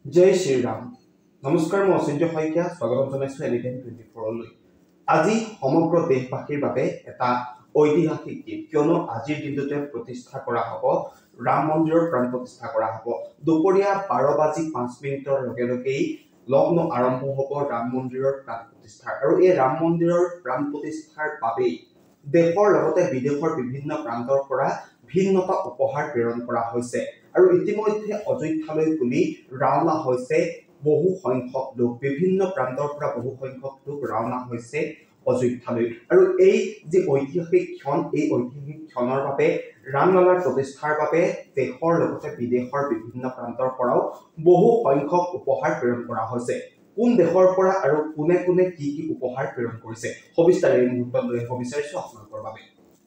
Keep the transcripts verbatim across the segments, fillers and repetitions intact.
जय श्री राम नमस्कार मैं अचिन्त्य शइकिया स्वागतम जनाइছো एनिटाइम টুৱেণ্টি ফ'ৰ লৈ আজি সমগ্ৰ দেশবাসীৰ বাবে এটা ঐতিহাসিক দিন কিয়নো আজিৰ দিনটোতে প্ৰতিষ্ঠা কৰা হ'ব ৰাম মন্দিৰৰ প্ৰাণ প্ৰতিষ্ঠা কৰা হ'ব দুপৰীয়া বাৰ বাজি পাঁচ মিনিটৰ লগে লগেই লগ্ন আৰম্ভ হ'ব ৰাম মন্দিৰৰ প্ৰাণ প্ৰতিষ্ঠা আৰু এই ৰাম মন্দিৰৰ প্ৰাণ প্ৰতিষ্ঠাৰ বাবে দেশৰ লগতে বিদেশৰ বিভিন্ন প্ৰান্তৰ পৰা ভিন্নতা উপহাৰ প্ৰেৰণ কৰা হৈছে আৰু ইতিমধ্যে অযোধ্যালৈ বুলি ৰাওনা হৈছে বহু সংখ্যক লোক বিভিন্ন প্ৰান্তৰ পৰা বহু সংখ্যক লোক ৰাওনা হৈছে অযোধ্যালৈ আৰু এই যে ঐতিহাসিক ক্ষণ এই ঐতিহাসিক ক্ষণৰ বাবে ৰামলালাৰ প্ৰতিষ্ঠাৰ বাবে দেশৰ লগতে বিদেশৰ বিভিন্ন প্ৰান্তৰ পৰাও বহু সংখ্যক উপহাৰ প্ৰেৰণ কৰা হৈছে কোন দেশৰ পৰা আৰু কোনে কোনে কি কি উপহাৰ প্ৰেৰণ কৰিছে সবিস্তাৰে এই মুহূৰ্তত লৈ বিচাৰিছো আপোনালোকৰ বাবে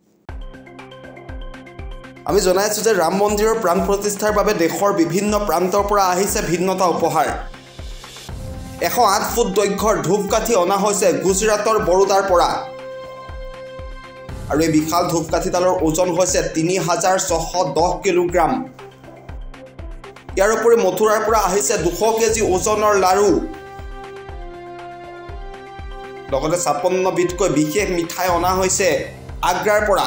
আমি জনাইছো যে ৰাম মন্দিৰৰ প্ৰাণ প্ৰতিষ্ঠাৰ বাবে দেশৰ বিভিন্ন প্ৰান্তৰ পৰা আহিছে ভিন্নতা উপহাৰ এশ আঠ ফুট দৈৰ্ঘ্যৰ ধূপকাঠি অনা হৈছে গুজৰাটৰ বৰোদাৰ পৰা আৰু এই বিশাল ধূপকাঠিডালৰ ওজন হৈছে তিনি হাজাৰ ছশ দহ কিলোগ্ৰাম ইয়াৰ উপৰি মথুৰাৰ পৰা আহিছে দুশ কেজি ওজনৰ লাৰু লগতে ছাপন্ন বিধকৈ বিশেষ মিঠাই অনা হৈছে আগ্ৰাৰ পৰা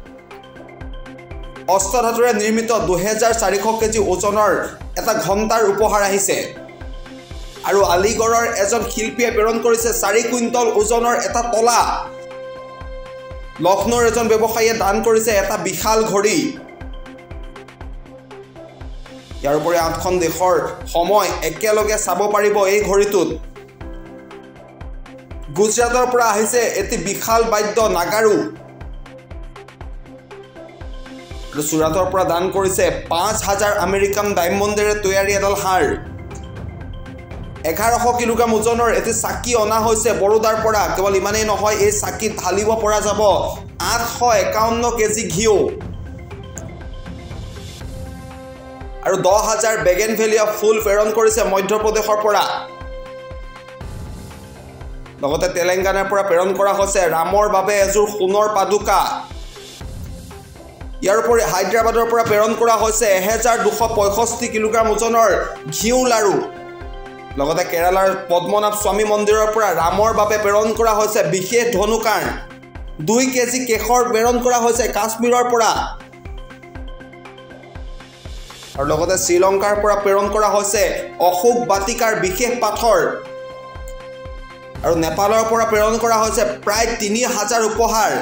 অষ্টধাতুৰে নিৰ্মিত দুহেজাৰ চাৰিশ কেজি ওজনৰ এটা ঘণ্টাৰ উপহাৰ আহিছে আৰু আলিগড়ৰ এজন শিল্পীয়ে প্ৰেৰণ কৰিছে চাৰি কুইণ্টল ওজনৰ এটা তলা লক্ষ্ণৌৰ এজন ব্যৱসায়ীয়ে দান কৰিছে এটা বিশাল ঘড়ী ইয়াৰ উপৰি আঠখন দেশৰ সময় একেলগে চাব পাৰিব এই ঘড়ীটোত গুজৰাটৰ পৰা আহিছে এটি বিশাল বাদ্য নাগাৰু আৰু সুৰাটৰ পৰা দান কৰিছে পাঁচ হাজাৰ আমেৰিকান ডায়মণ্ডেৰে তৈয়াৰী এডাল হাৰ এঘাৰশ কিলোগ্ৰাম ওজনৰ এটি চাকি অনা হৈছে বৰোদাৰ পৰা কেৱল ইমানেই নহয় এই চাকিত ঢালিব পৰা যাব আঠশ একাৱন্ন কেজি ঘিউ আৰু দহ হাজাৰ বেগেনভেলিয়া ফুল প্ৰেৰণ কৰিছে মধ্যপ্ৰদেশৰ পৰা লগতে তেলেংগানাৰ পৰা প্ৰেৰণ কৰা হৈছে ৰামৰ বাবে এযোৰ সোণৰ পাদুকা ইয়াৰ উপৰি হায়দৰাবাদৰ পৰা প্ৰেৰণ কৰা হৈছে এহেজাৰ দুশ পঁয়ষষ্ঠি কিলোগ্ৰাম ওজনৰ ঘিউ লাৰু লগতে কেৰালাৰ পদ্মনাভ স্বামী মন্দিৰৰ পৰা ৰামৰ বাবে প্ৰেৰণ কৰা হৈছে বিশেষ ধনুকাঁড় দুই কেজি কেশৰ প্ৰেৰণ কৰা হৈছে কাশ্মীৰৰ পৰা আৰু লগতে শ্ৰীলংকাৰ পৰা প্ৰেৰণ কৰা হৈছে অশোক বাটিকাৰ বিশেষ পাথৰ আৰু নেপালৰ পৰা প্ৰেৰণ কৰা হৈছে প্ৰায় তিনি হাজাৰ উপহাৰ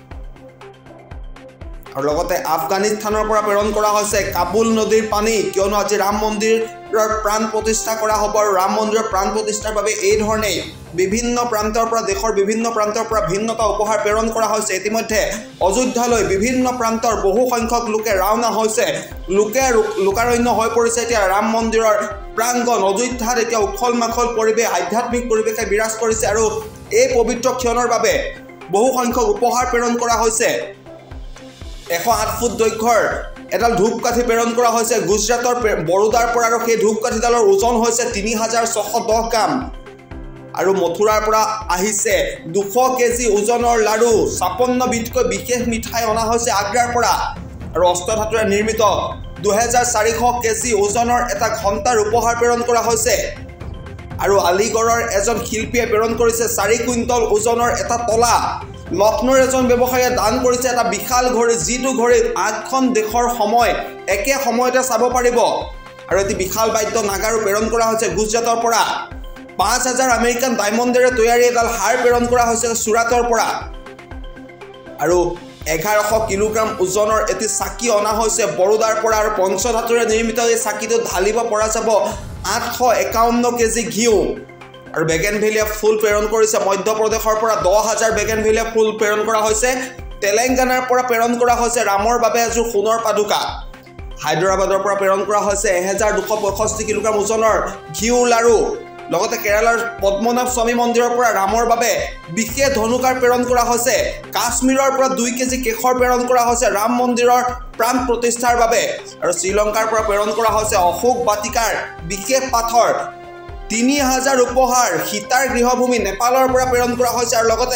আৰু লগতে আফগানিস্তানৰ পৰা প্ৰেৰণ কৰা হৈছে কাবুল নদীৰ পানী কিয়নো আজি ৰাম মন্দিৰৰ প্ৰাণ প্ৰতিষ্ঠা কৰা হ'ব আৰু ৰাম মন্দিৰৰ প্ৰাণ প্ৰতিষ্ঠাৰ বাবে এই ধৰণে বিভিন্ন প্ৰান্তৰ পৰা দেশৰ বিভিন্ন প্ৰান্তৰ পৰা ভিন্নতা উপহাৰ প্ৰেৰণ কৰা হৈছে ইতিমধ্যে অযোধ্যালৈ বিভিন্ন প্ৰান্তৰ বহু সংখ্যক লোকে ৰাওনা হৈছে লোকে লোকাৰণ্য হৈ পৰিছে এতিয়া ৰাম মন্দিৰৰ প্ৰাংগণ অযোধ্যাত এতিয়া উখল মাখল পৰিৱেশ আধ্যাত্মিক পৰিৱেশে বিৰাজ কৰিছে আৰু এই পবিত্ৰ ক্ষণৰ বাবে বহু সংখ্যক উপহাৰ প্ৰেৰণ কৰা হৈছে এশ আঠ ফুট দৈৰ্ঘ্যৰ এডাল ধূপকাঠি প্ৰেৰণ কৰা হৈছে গুজৰাটৰ বৰোদাৰ পৰা আৰু সেই ধূপকাঠিডালৰ ওজন হৈছে তিনি হাজাৰ ছশ দহ গ্ৰাম আৰু মথুৰাৰ পৰা আহিছে দুশ কেজি ওজনৰ লাৰু ছাপন্ন বিধকৈ বিশেষ মিঠাই অনা হৈছে আগ্ৰাৰ পৰা আৰু অষ্টধাতুৰে নিৰ্মিত দুহেজাৰ চাৰিশ কেজি ওজনৰ এটা ঘণ্টাৰ উপহাৰ প্ৰেৰণ কৰা হৈছে আৰু আলিগড়ৰ এজন শিল্পীয়ে প্ৰেৰণ কৰিছে চাৰি কুইণ্টল ওজনৰ এটা তলা লক্ষ্ণৌৰ এজন ব্যৱসায়ীয়ে দান কৰিছে এটা বিশাল ঘড়ী যিটো ঘড়ীত আঠখন দেশৰ সময় একে সময়তে চাব পাৰিব আৰু এটি বিশাল বাদ্য নাগাৰু প্ৰেৰণ কৰা হৈছে গুজৰাটৰ পৰা পাঁচ হাজাৰ আমেৰিকান ডায়মণ্ডেৰে তৈয়াৰী এডাল হাৰ প্ৰেৰণ কৰা হৈছে সুৰাটৰ পৰা আৰু এঘাৰশ কিলোগ্ৰাম ওজনৰ এটি চাকি অনা হৈছে বৰোদাৰ পৰা আৰু পঞ্চধাতুৰে নিৰ্মিত এই চাকিটোত ঢালিব পৰা যাব আঠশ একাৱন্ন কেজি ঘিউ আৰু বেগেনভেলিয়া ফুল প্ৰেৰণ কৰিছে মধ্যপ্ৰদেশৰ পৰা দহ হাজাৰ বেগেনভেলিয়া ফুল প্ৰেৰণ কৰা হৈছে তেলেংগানাৰ পৰা প্ৰেৰণ কৰা হৈছে ৰামৰ বাবে এযোৰ সোণৰ পাদুকা হায়দৰাবাদৰ পৰা প্ৰেৰণ কৰা হৈছে এহেজাৰ দুশ পঁয়ষষ্ঠি কিলোগ্ৰাম ওজনৰ ঘিউ লাৰু লগতে কেৰালাৰ পদ্মনাভ স্বামী মন্দিৰৰ পৰা ৰামৰ বাবে বিশেষ ধনুকাঁড় প্ৰেৰণ কৰা হৈছে কাশ্মীৰৰ পৰা দুই কেজি কেশৰ প্ৰেৰণ কৰা হৈছে ৰাম মন্দিৰৰ প্ৰাণ প্ৰতিষ্ঠাৰ বাবে আৰু শ্ৰীলংকাৰ পৰা প্ৰেৰণ কৰা হৈছে অশোক বাটিকাৰ বিশেষ পাথৰ তিনি হাজাৰ উপহাৰ সীতাৰ গৃহভূমি নেপালৰ পৰা প্ৰেৰণ কৰা হৈছে আৰু লগতে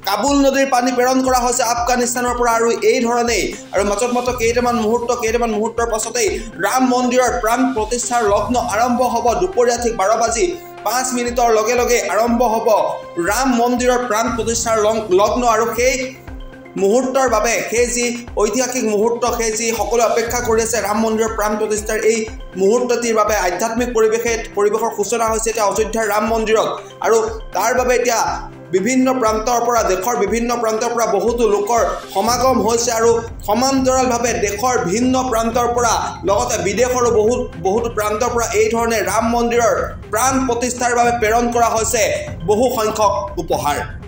কাবুল নদীৰ পানী প্ৰেৰণ কৰা হৈছে আফগানিস্তানৰ পৰা আৰু এই ধৰণেই আৰু মাজত মাত্ৰ কেইটামান মুহূৰ্ত কেইটামান মুহূৰ্তৰ পাছতেই ৰাম মন্দিৰৰ প্ৰাণ প্ৰতিষ্ঠাৰ লগ্ন আৰম্ভ হ'ব দুপৰীয়া ঠিক বাৰ বাজি পাঁচ মিনিটৰ লগে লগে আৰম্ভ হ'ব ৰাম মন্দিৰৰ প্ৰাণ প্ৰতিষ্ঠাৰ লগ্ন আৰু সেই মুহূৰ্তৰ বাবে সেই যি ঐতিহাসিক মুহূৰ্ত সেই যি সকলো অপেক্ষা কৰি আছে ৰাম মন্দিৰৰ প্ৰাণ প্ৰতিষ্ঠাৰ এই মুহূৰ্তটিৰ বাবে আধ্যাত্মিক পৰিৱেশে পৰিৱেশৰ সূচনা হৈছে এতিয়া অযোধ্যাৰ ৰাম মন্দিৰত আৰু তাৰ বাবে এতিয়া বিভিন্ন প্ৰান্তৰ পৰা দেশৰ বিভিন্ন প্ৰান্তৰ পৰা বহুতো লোকৰ সমাগম হৈছে আৰু সমান্তৰালভাৱে দেশৰ ভিন্ন প্ৰান্তৰ পৰা লগতে বিদেশৰো বহুত বহুতো প্ৰান্তৰ পৰা এই ধৰণে ৰাম মন্দিৰৰ প্ৰাণ প্ৰতিষ্ঠাৰ বাবে প্ৰেৰণ কৰা হৈছে বহু সংখ্যক উপহাৰ।